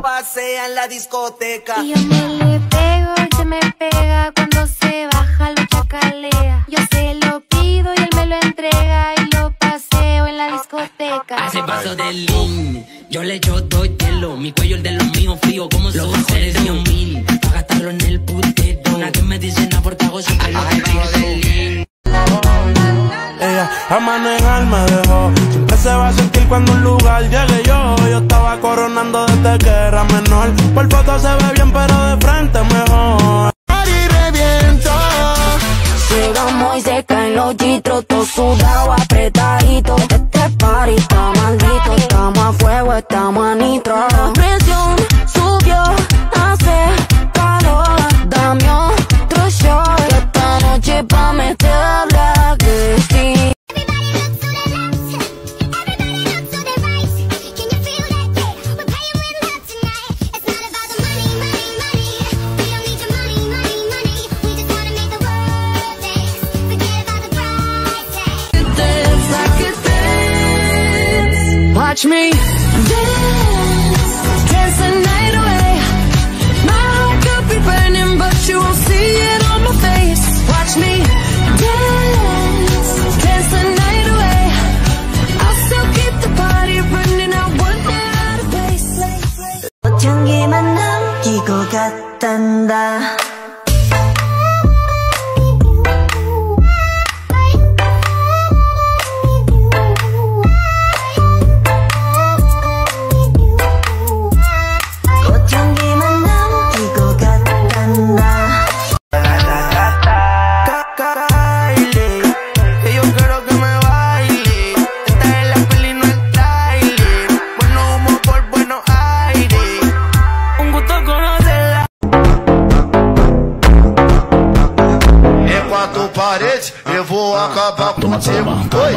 pasea en la discoteca. Y yo me le pego y se me pega, cuando se baja lo chacalea. Yo se lo pido y él me lo entrega y lo paseo en la discoteca. Hace paso de lean, yo le echo dos hielo, mi cuello el de los míos frío como los bajones de 1000. Pa' gastarlo en el putero, una que me dice nada porque hago siempre lo que pido de lean. Ella a manejar me dejó, siempre se va a sentir cuando un lugar llegue yo. Yo estaba coronando desde que era menor, por foto se ve bien pero de frente mejor. Y reviento. Llegamos y se caen los chitros, todo sudado, apretadito. Este party está maldito, estamos a fuego, estamos a nitro. La presión subió, hace calor, dame otro shot. Esta noche pa' meterla que sí. Watch me dance, dance the night away. My heart could be burning, but you won't see it on my face. Watch me dance, dance the night away. I'll still keep the party running, I won't get out of place. 꽃향기만 남기고 갔단다. Eu vou acabar contigo. Oi.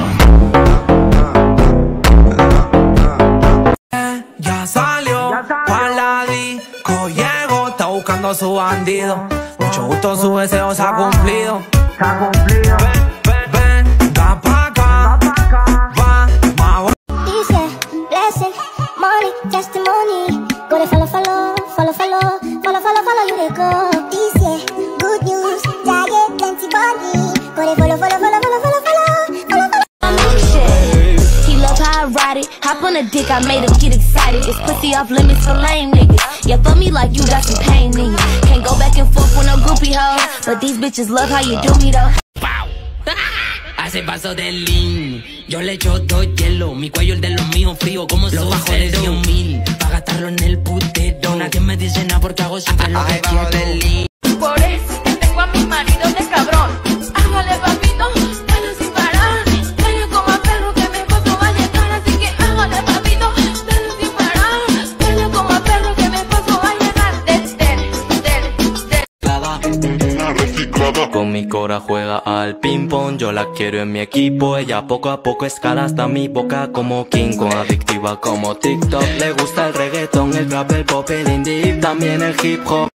Ya salió pa' la disco, llegó, está buscando a su bandido. Mucho gusto, su deseo se ha cumplido. Venga pa' acá, vamos. Dice, blessing, money, testimony. Go to follow, follow, follow, follow, follow, follow, follow, you dey go. Dice, good news, ya get plenty body. Go to follow, follow, follow, follow, follow, follow, follow. He love how I ride it. Hop on a dick, I made him get excited. It's pussy off limits for lame niggas. Yeah, fuck me like you got some pain in you. Can't go back and forth with no groupie hoes, but these bitches love how you do me though. Hace paso de lean, yo le echo dos hielo, mi cuello el de los míos frío como los bajones de 1000. Pa' gastarlo en el putero, una que me dice nada porque hago siempre lo que quiero de lean. Por eso tengo a mi marido de cabrón. Hágale papito, dale sin parar. Dale como a perro que mi esposo va a llegar. Así que hágale papito, dale sin parar. Dale como a perro que mi esposo va a llegar. Con mi cora juega al ping pong, yo la quiero en mi equipo. Ella poco a poco escala hasta mi boca como King Kong. Adictiva como TikTok, le gusta el reggaeton, el rap, el pop, el indie y también el hip hop.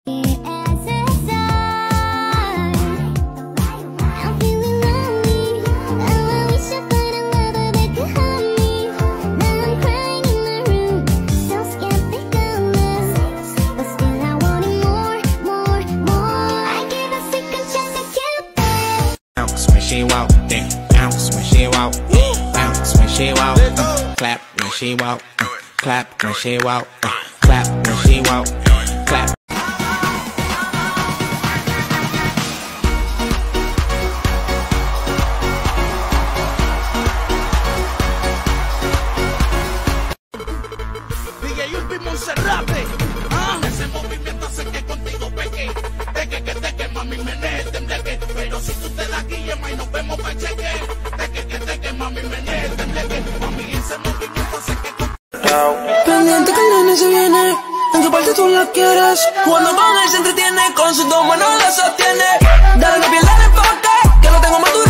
She walk, then bounce when she walk, bounce when she walk, clap when she walk, clap when she walk, clap when she walk, clap. DJ Ulpi Monserrate, ese movimiento hace que contigo peque, que mami me tembleque, pero si tú te la guillas, y nos vemos pa' cheque, que mami me tembleque, mami ese movimiento hace que Pendiente que el nene se viene, en qué parte tú la quieres, cuando con él se entretiene, con sus dos manos la sostiene, dale que pierde el enfoque, que lo tengo maduro.